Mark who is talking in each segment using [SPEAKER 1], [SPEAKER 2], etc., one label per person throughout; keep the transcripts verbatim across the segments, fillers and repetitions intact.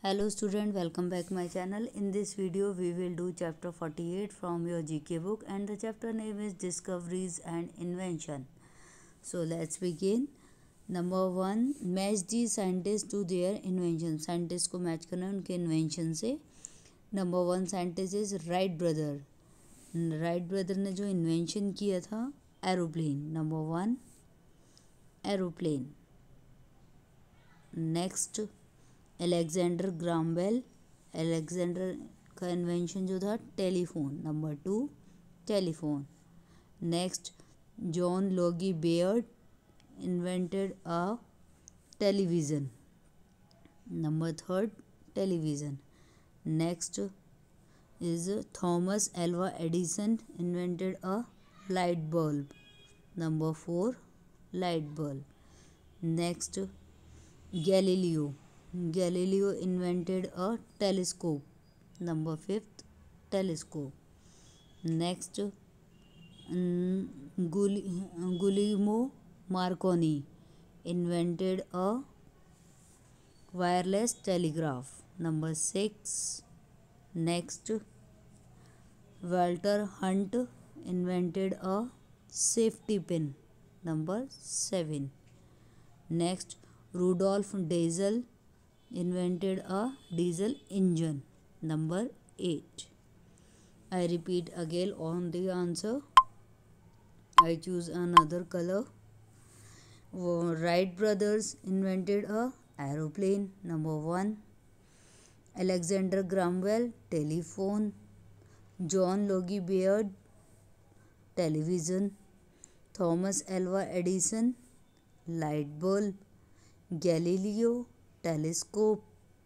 [SPEAKER 1] Hello student, welcome back my channel. In this video we will do chapter forty-eight from your G K book and the chapter name is Discoveries and Invention. So let's begin. Number one, match the scientists to their invention. Scientists को match करना है उनके invention से. Number one scientist is Wright brother. Wright brother ने जो invention किया था aeroplane. Number one aeroplane. Next Alexander Graham Bell. Alexander का इन्वेंशन जो था telephone. Number two telephone. Next John Logie Baird invented a television. Number third television. Next is Thomas Alva Edison invented a light bulb. Number four light bulb. Next Galileo. Galileo invented a telescope. Number fifth telescope. Next um, Guglielmo Marconi invented a wireless telegraph. Number six. Next Walter Hunt invented a safety pin. Number seven. Next Rudolf Diesel invented a diesel engine. Number eight. I repeat again on the answer. I choose another color. Wright brothers invented a aeroplane. Number one. Alexander Graham Bell telephone. John Logie Baird television. Thomas Alva Edison light bulb. Galileo telescope.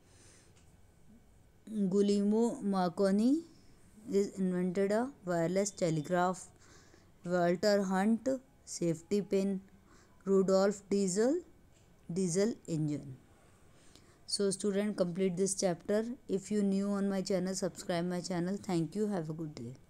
[SPEAKER 1] Guglielmo Marconi is invented a wireless telegraph. Walter Hunt safety pin. Rudolf Diesel diesel engine. So student, complete this chapter. If you new on my channel, subscribe my channel. Thank you. Have a good day.